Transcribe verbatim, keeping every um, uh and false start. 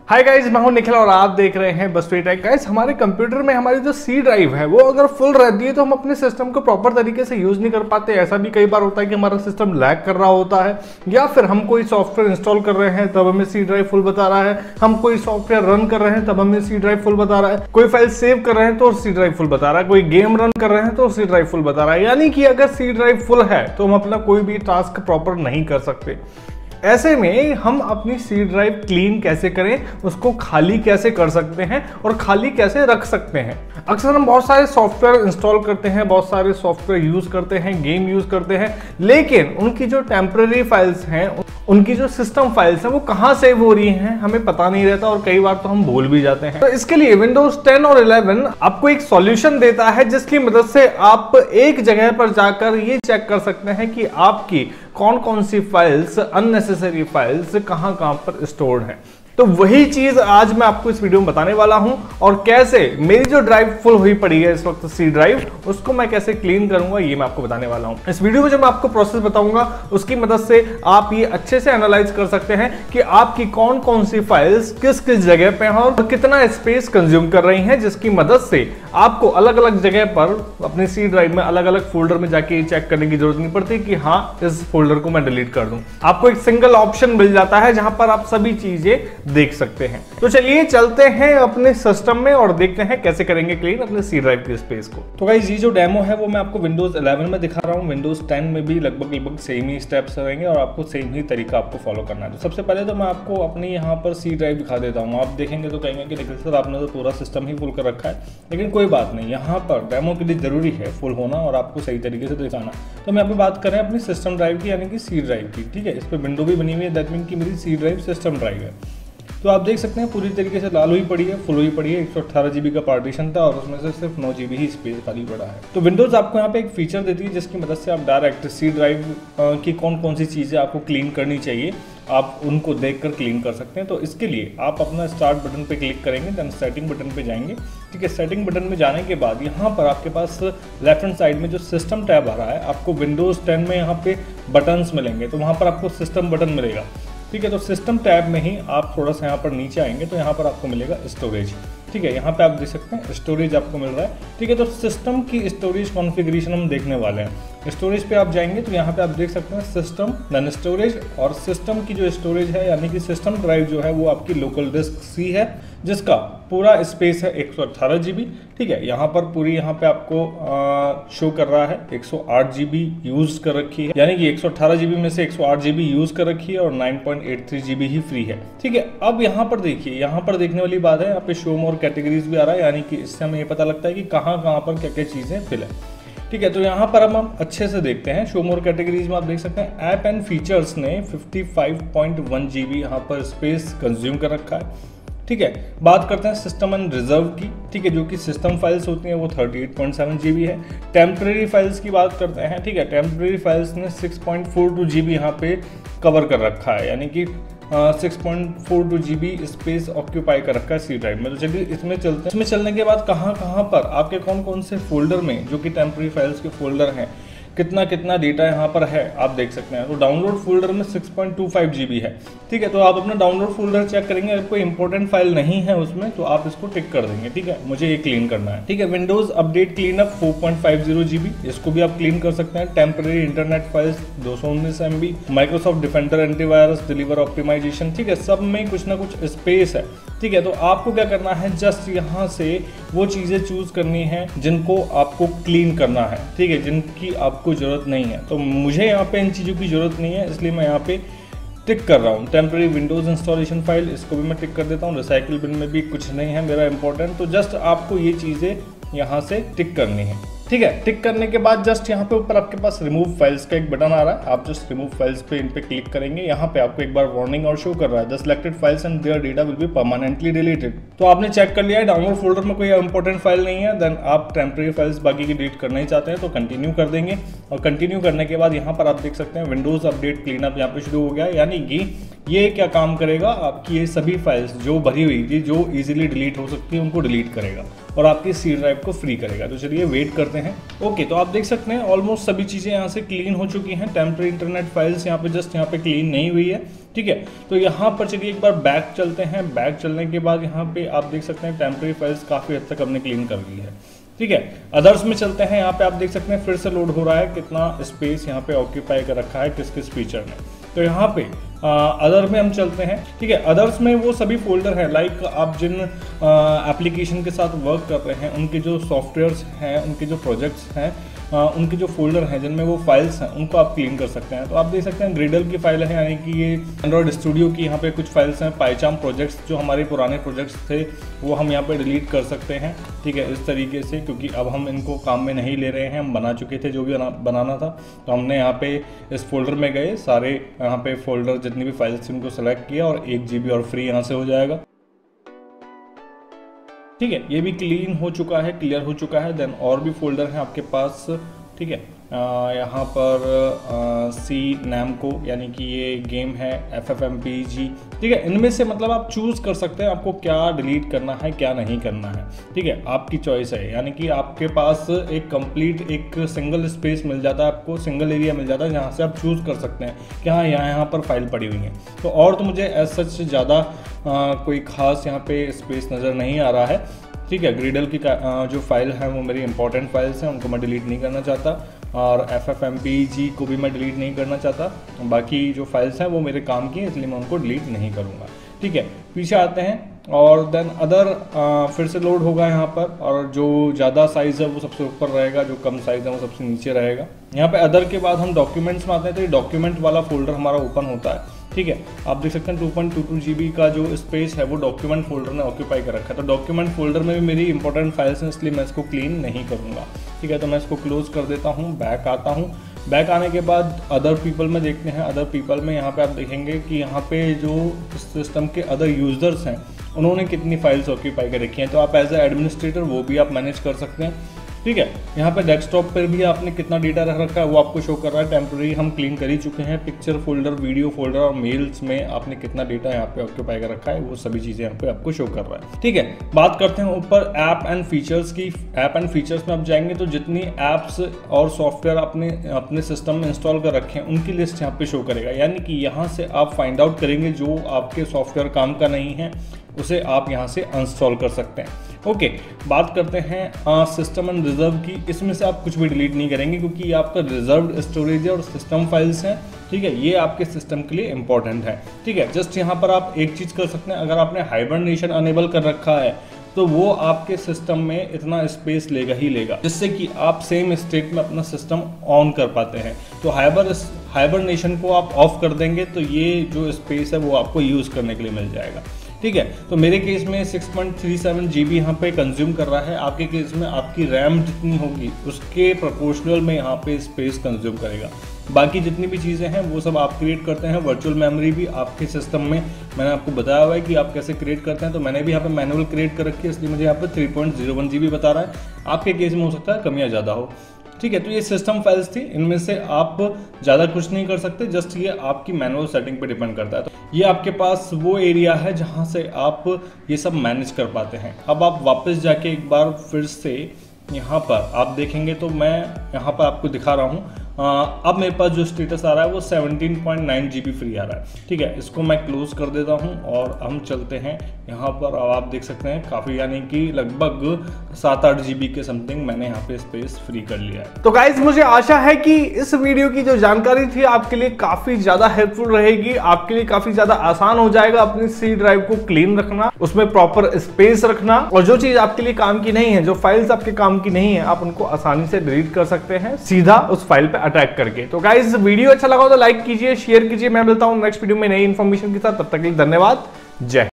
Hi guys, मैं हूं निखिल और आप देख रहे हैं बस टेक। गाइस, हमारे कंप्यूटर में हमारी जो सी ड्राइव है वो अगर फुल रहती है तो हम अपने सिस्टम को प्रॉपर तरीके से यूज नहीं कर पाते। ऐसा भी कई बार होता है कि हमारा सिस्टम लैग कर रहा होता है, या फिर हम कोई सॉफ्टवेयर इंस्टॉल कर रहे हैं तब हमें सी ड्राइव फुल बता रहा है, हम कोई सॉफ्टवेयर रन कर रहे हैं तब हमें सी ड्राइव फुल बता रहा है, कोई फाइल सेव कर रहे हैं तो सी ड्राइव फुल बता रहा है, कोई गेम रन कर रहे हैं तो सी ड्राइव फुल बता रहा है। यानी कि अगर सी ड्राइव फुल है तो हम अपना कोई भी टास्क प्रॉपर नहीं कर सकते। ऐसे में हम अपनी सी ड्राइव क्लीन कैसे करें, उसको खाली कैसे कर सकते हैं और खाली कैसे रख सकते हैं। अक्सर हम बहुत सारे सॉफ्टवेयर इंस्टॉल करते हैं, बहुत सारे सॉफ्टवेयर यूज करते हैं, गेम यूज करते हैं, लेकिन उनकी जो टेम्पररी फाइल्स हैं, उनकी जो सिस्टम फाइल्स हैं वो कहाँ सेव हो रही हैं हमें पता नहीं रहता और कई बार तो हम भूल भी जाते हैं। तो इसके लिए विंडोज टेन और इलेवन आपको एक सॉल्यूशन देता है जिसकी मदद से आप एक जगह पर जाकर ये चेक कर सकते हैं कि आपकी कौन कौन सी फाइल्स, अननेसेसरी फाइल्स कहां कहां पर स्टोर्ड हैं। तो वही चीज आज मैं आपको इस वीडियो में बताने वाला हूं, और कैसे मेरी जो ड्राइव फुल हुई पड़ी है इस वक्त सी ड्राइव, उसको मैं कैसे क्लीन करूंगा ये मैं आपको बताने वाला हूं। इस वीडियो में जो मैं आपको प्रोसेस बताऊंगा उसकी मदद से आप ये अच्छे से एनालाइज कर सकते हैं कि आपकी कौन कौन सी फाइल्स किस किस जगह पे हैं और कितना स्पेस कंज्यूम कर रही हैं, जिसकी मदद से आपको अलग अलग जगह पर अपनी सी ड्राइव में अलग अलग फोल्डर में जाके चेक करने की जरूरत नहीं पड़ती कि हाँ इस फोल्डर को मैं डिलीट कर दूं। आपको एक सिंगल ऑप्शन मिल जाता है जहां पर आप सभी चीजें देख सकते हैं। तो चलिए चलते हैं अपने सिस्टम में और देखते हैं कैसे करेंगे क्लीन अपने सी ड्राइव की स्पेस को। तो गाइस, ये जो डेमो है वो मैं आपको विंडोज इलेवन में दिखा रहा हूँ। विंडोज टेन में भी लगभग लगभग सेम ही स्टेप्स रहेंगे और आपको सेम ही तरीका आपको फॉलो करना है। तो सबसे पहले तो मैं आपको अपनी यहाँ पर सी ड्राइव दिखा देता हूँ। आप देखेंगे तो कहेंगे कि निखिल सर आपने तो पूरा सिस्टम ही फुल कर रखा है, लेकिन कोई बात नहीं, यहाँ पर डेमो के लिए जरूरी है फुल होना और आपको सही तरीके से दिखाना। तो मैं यहाँ पे बात करें अपनी सिस्टम ड्राइव की, यानी कि सी ड्राइव की। ठीक है, इस पर विंडो भी बनी हुई है, दैट मीन की मेरी सी ड्राइव सिस्टम ड्राइव है। तो आप देख सकते हैं पूरी तरीके से लाल हुई पड़ी है, फुल हुई पड़ी है। एक सौ अठारह जीबी का पार्टीशन था और उसमें से सिर्फ नौ जीबी ही स्पेस खाली पड़ा है। तो विंडोज आपको यहाँ पे एक फीचर देती है जिसकी मदद से आप डायरेक्ट सी ड्राइव की कौन कौन सी चीज़ें आपको क्लीन करनी चाहिए आप उनको देखकर क्लीन कर सकते हैं। तो इसके लिए आप अपना स्टार्ट बटन पे क्लिक करेंगे, देन सेटिंग बटन पे जाएंगे। ठीक है, सेटिंग बटन में जाने के बाद यहाँ पर आपके पास लेफ्ट हैंड साइड में जो सिस्टम टैब आ रहा है, आपको विंडोज टेन में यहाँ पे बटन्स मिलेंगे, तो वहाँ पर आपको सिस्टम बटन मिलेगा। ठीक है, तो सिस्टम टैब में ही आप थोड़ा सा यहाँ पर नीचे आएंगे तो यहाँ पर आपको मिलेगा स्टोरेज। ठीक है, यहाँ पे आप देख सकते हैं स्टोरेज आपको मिल रहा है। ठीक है, तो सिस्टम की स्टोरेज कॉन्फ़िगरेशन हम देखने वाले हैं। स्टोरेज पे आप जाएंगे तो यहाँ पे आप देख सकते हैं सिस्टम देन स्टोरेज, और सिस्टम की जो स्टोरेज है यानी कि सिस्टम ड्राइव जो है वो आपकी लोकल डिस्क सी है, जिसका पूरा स्पेस है एक सौ अठारह जीबी। ठीक है, यहाँ पर पूरी यहाँ पे आपको आ, शो कर रहा है एक सौ आठ जीबी यूज कर रखी है, यानी कि एक सौ अठारह जीबी में से एक सौ आठ जीबी यूज कर रखी है और नौ पॉइंट आठ तीन जीबी ही फ्री है। ठीक है, अब यहाँ पर देखिए, यहाँ पर देखने वाली बात है, यहाँ पे शो मोर कैटेगरीज भी आ रहा है, यानी कि इससे हमें ये पता लगता है कि कहाँ कहाँ पर क्या क्या चीज़ें फिल है। ठीक है, तो यहाँ पर हम अच्छे से देखते हैं। शो मोर कैटेगरीज में आप देख सकते हैं ऐप एंड फीचर्स ने पचपन पॉइंट एक जीबी यहाँ पर स्पेस कंज्यूम कर रखा है। ठीक है, बात करते हैं सिस्टम एंड रिजर्व की। ठीक है, जो कि सिस्टम फाइल्स होती हैं वो अड़तीस पॉइंट सात जीबी है। टेम्पररी फाइल्स की बात करते हैं। ठीक है, टेम्पररी फाइल्स ने छह पॉइंट चार दो जीबी यहाँ पे कवर कर रखा है, यानी कि छह पॉइंट चार दो जीबी स्पेस ऑक्यूपाई कर रखा है सी ड्राइव में। तो चलिए इसमें चलते हैं। इसमें चलने के बाद कहाँ कहाँ पर आपके कौन कौन से फोल्डर में, जो कि टेम्पररी फाइल्स के फोल्डर हैं, कितना कितना डेटा यहाँ पर है आप देख सकते हैं। तो डाउनलोड फोल्डर में छह पॉइंट दो पाँच जीबी है। ठीक है, तो आप अपना डाउनलोड फोल्डर चेक करेंगे, अगर कोई इंपॉर्टेंट फाइल नहीं है उसमें तो आप इसको टिक कर देंगे। ठीक है, मुझे ये क्लीन करना है। ठीक है, विंडोज अपडेट क्लीन अप चार पॉइंट पाँच जीरो जीबी, इसको भी आप क्लीन कर सकते हैं। टेम्पररी इंटरनेट फाइल्स दो सौ उन्नीस M B, Microsoft Defender antivirus, deliver optimization. ठीक है, सब में कुछ ना कुछ स्पेस है। ठीक है, तो आपको क्या करना है, जस्ट यहाँ से वो चीज़ें चूज करनी है जिनको आपको क्लीन करना है। ठीक है, जिनकी आपको जरूरत नहीं है। तो मुझे यहाँ पे इन चीज़ों की जरूरत नहीं है, इसलिए मैं यहाँ पे टिक कर रहा हूँ। टेम्पररी विंडोज इंस्टॉलेशन फाइल, इसको भी मैं टिक कर देता हूँ। रिसाइकिल बिन में भी कुछ नहीं है मेरा इंपॉर्टेंट, तो जस्ट आपको ये चीज़ें यहाँ से टिक करनी है। ठीक है, टिक करने के बाद जस्ट यहाँ पे ऊपर आपके पास रिमूव फाइल्स का एक बटन आ रहा है, आप जस्ट रिमूव फाइल्स पे इन पे क्लिक करेंगे। यहाँ पे आपको एक बार वार्निंग और शो कर रहा है, the selected files and their data will be permanently deleted. तो आपने चेक कर लिया है डाउनलोड फोल्डर में कोई इंपॉर्टेंट फाइल नहीं है, देन आप टेम्पररी फाइल्स बाकी की डिलीट करना ही चाहते हैं तो कंटिन्यू कर देंगे। और कंटिन्यू करने के बाद यहाँ पर आप देख सकते हैं विंडोज अपडेट क्लीन अप यहाँ पे शुरू हो गया, यानी कि ये क्या काम करेगा, आपकी ये सभी फाइल्स जो भरी हुई थी, जो इजीली डिलीट हो सकती है, उनको डिलीट करेगा और आपकी सी ड्राइव को फ्री करेगा। तो चलिए वेट करते करते हैं। ओके, तो आप देख सकते हैं ऑलमोस्ट सभी चीज़ें यहाँ से क्लीन हो चुकी हैं। टेम्परेरी इंटरनेट फाइल्स यहाँ पे जस्ट यहाँ पे क्लीन नहीं हुई है, ठीक है। तो यहाँ पर चलिए एक बार बैक चलते हैं। बैक चलने के बाद यहाँ पे आप देख सकते हैं टेम्परेरी फाइल्स काफ़ी हद तक हमने क्लीन कर ली है, ठीक है। अदर्स में चलते हैं। यहाँ पे आप देख सकते हैं फिर से लोड हो रहा है, कितना स्पेस यहाँ पे ऑक्यूपाई कर रखा है किस किस फीचर ने। तो यहाँ पे अदर में हम चलते हैं, ठीक है। अदर्स में वो सभी फोल्डर हैं, लाइक आप जिन एप्लीकेशन के साथ वर्क कर रहे हैं उनके जो सॉफ्टवेयर्स हैं, उनके जो प्रोजेक्ट्स हैं, आ, उनके जो फोल्डर हैं जिनमें वो फाइल्स हैं, उनको आप क्लीन कर सकते हैं। तो आप देख सकते हैं ग्रिडल की फाइल है, यानी कि ये एंड्रॉयड स्टूडियो की यहाँ पे कुछ फाइल्स हैं। पाइचाम प्रोजेक्ट्स जो हमारे पुराने प्रोजेक्ट्स थे वो हम यहाँ पे डिलीट कर सकते हैं, ठीक है, इस तरीके से, क्योंकि अब हम इनको काम में नहीं ले रहे हैं, हम बना चुके थे जो भी बना, बनाना था। तो हमने यहाँ पे इस फोल्डर में गए, सारे यहाँ पे फोल्डर जितनी भी फाइल्स थी उनको सेलेक्ट किया और एक जी बी और फ्री यहाँ से हो जाएगा, ठीक है। ये भी क्लीन हो चुका है, क्लियर हो चुका है। देन और भी फोल्डर हैं आपके पास, ठीक है। यहाँ पर सी नैमको यानी कि ये गेम है, F F M P G, ठीक है। इनमें से मतलब आप चूज़ कर सकते हैं आपको क्या डिलीट करना है क्या नहीं करना है, ठीक है, आपकी चॉइस है। यानी कि आपके पास एक कंप्लीट एक सिंगल स्पेस मिल जाता है, आपको सिंगल एरिया मिल जाता है जहाँ से आप चूज़ कर सकते हैं कि हाँ यहाँ यहाँ पर फाइल पड़ी हुई है। तो और तो मुझे एज सच ज़्यादा कोई ख़ास यहाँ पे स्पेस नज़र नहीं आ रहा है, ठीक है। ग्रिडल की जो फाइल है वो मेरी इंपॉर्टेंट फाइल्स हैं, उनको मैं डिलीट नहीं करना चाहता, और F F M P G को भी मैं डिलीट नहीं करना चाहता। बाकी जो फाइल्स हैं वो मेरे काम की हैं, इसलिए मैं उनको डिलीट नहीं करूँगा, ठीक है। पीछे आते हैं और देन अदर फिर से लोड होगा यहाँ पर, और जो ज़्यादा साइज़ है वो सबसे ऊपर रहेगा, जो कम साइज़ है वो सबसे नीचे रहेगा। यहाँ पे अदर के बाद हम डॉक्यूमेंट्स में आते हैं, तो ये डॉक्यूमेंट वाला फोल्डर हमारा ओपन होता है, ठीक है। आप देख सकते हैं two point two two G B का जो स्पेस है वो डॉक्यूमेंट फोल्डर ने ऑक्यूपाई कर रखा है। तो डॉक्यूमेंट फोल्डर में भी मेरी इंपॉर्टेंट फाइल्स हैं, इसलिए मैं इसको क्लीन नहीं करूँगा, ठीक है। तो मैं इसको क्लोज कर देता हूँ, बैक आता हूँ। बैक आने के बाद अदर पीपल में देखते हैं। अदर पीपल में यहाँ पे आप देखेंगे कि यहाँ पे जो सिस्टम के अदर यूज़र्स हैं उन्होंने कितनी फाइल्स ऑक्यूपाई कर रखी हैं। तो आप एज ए एडमिनिस्ट्रेटर वो भी आप मैनेज कर सकते हैं, ठीक है। यहाँ पे डेस्कटॉप पर भी आपने कितना डेटा रख रखा है वो आपको शो कर रहा है। टेम्परेरी हम क्लीन कर ही चुके हैं। पिक्चर फोल्डर, वीडियो फोल्डर और मेल्स में आपने कितना डेटा यहाँ पे ऑक्यूपाई कर रखा है वो सभी चीज़ें यहाँ पे आपको शो कर रहा है, ठीक है। बात करते हैं ऊपर ऐप एंड फीचर्स की। ऐप एंड फीचर्स में आप जाएंगे तो जितनी ऐप्स और सॉफ्टवेयर आपने अपने सिस्टम में इंस्टॉल कर रखे हैं उनकी लिस्ट यहाँ पे शो करेगा। यानी कि यहाँ से आप फाइंड आउट करेंगे जो आपके सॉफ्टवेयर काम का नहीं है उसे आप यहाँ से अनइंस्टॉल कर सकते हैं। ओके, बात करते हैं सिस्टम एंड रिजर्व की। इसमें से आप कुछ भी डिलीट नहीं करेंगे क्योंकि ये आपका रिजर्व्ड स्टोरेज है और सिस्टम फाइल्स हैं, ठीक है। ये आपके सिस्टम के लिए इंपॉर्टेंट है, ठीक है। जस्ट यहाँ पर आप एक चीज़ कर सकते हैं, अगर आपने हाइबरनेशन अनेबल कर रखा है तो वो आपके सिस्टम में इतना स्पेस लेगा ही लेगा जिससे कि आप सेम स्टेट में अपना सिस्टम ऑन कर पाते हैं। तो हाइबर हाइबरनेशन को आप ऑफ कर देंगे तो ये जो स्पेस है वो आपको यूज़ करने के लिए मिल जाएगा, ठीक है। तो मेरे केस में six point three seven G B यहाँ पे कंज्यूम कर रहा है। आपके केस में आपकी रैम जितनी होगी उसके प्रोपोर्शनल में यहाँ पे स्पेस कंज्यूम करेगा। बाकी जितनी भी चीज़ें हैं वो सब आप क्रिएट करते हैं। वर्चुअल मेमोरी भी आपके सिस्टम में मैंने आपको बताया हुआ है कि आप कैसे क्रिएट करते हैं। तो मैंने भी यहाँ पे मैनुअल क्रिएट कर रखी है, इसलिए मुझे यहाँ पे three point zero one G B बता रहा है। आपके केस में हो सकता है कम या ज़्यादा हो, ठीक है। तो ये सिस्टम फाइल्स थी, इनमें से आप ज़्यादा कुछ नहीं कर सकते, जस्ट ये आपकी मैनुअल सेटिंग पे डिपेंड करता है। तो ये आपके पास वो एरिया है जहाँ से आप ये सब मैनेज कर पाते हैं। अब आप वापस जाके एक बार फिर से यहाँ पर आप देखेंगे तो मैं यहाँ पर आपको दिखा रहा हूँ। अब मेरे पास जो स्टेटस आ रहा है वो seventeen point nine G B free आ रहा है, ठीक है। इसको मैं क्लोज कर देता हूँ और हम चलते हैं यहाँ पर। अब आप देख सकते हैं काफ़ी, यानी कि लगभग सात आठ जी बी के समथिंग मैंने यहाँ पे स्पेस फ्री कर लिया है। तो गाइज मुझे आशा है कि इस वीडियो की जो जानकारी थी आपके लिए काफ़ी ज़्यादा हेल्पफुल रहेगी, आपके लिए काफ़ी ज़्यादा आसान हो जाएगा अपनी सी ड्राइव को क्लीन रखना, उसमें प्रॉपर स्पेस रखना, और जो चीज़ आपके लिए काम की नहीं है, जो फाइल्स आपके काम की नहीं है, आप उनको आसानी से डिलीट कर सकते हैं सीधा उस फाइल पे अटैक करके। तो गाइस वीडियो अच्छा लगा हो तो लाइक कीजिए, शेयर कीजिए। मैं मिलता हूं नेक्स्ट वीडियो में नई इन्फॉर्मेशन के साथ, तब तक के लिए धन्यवाद, जय।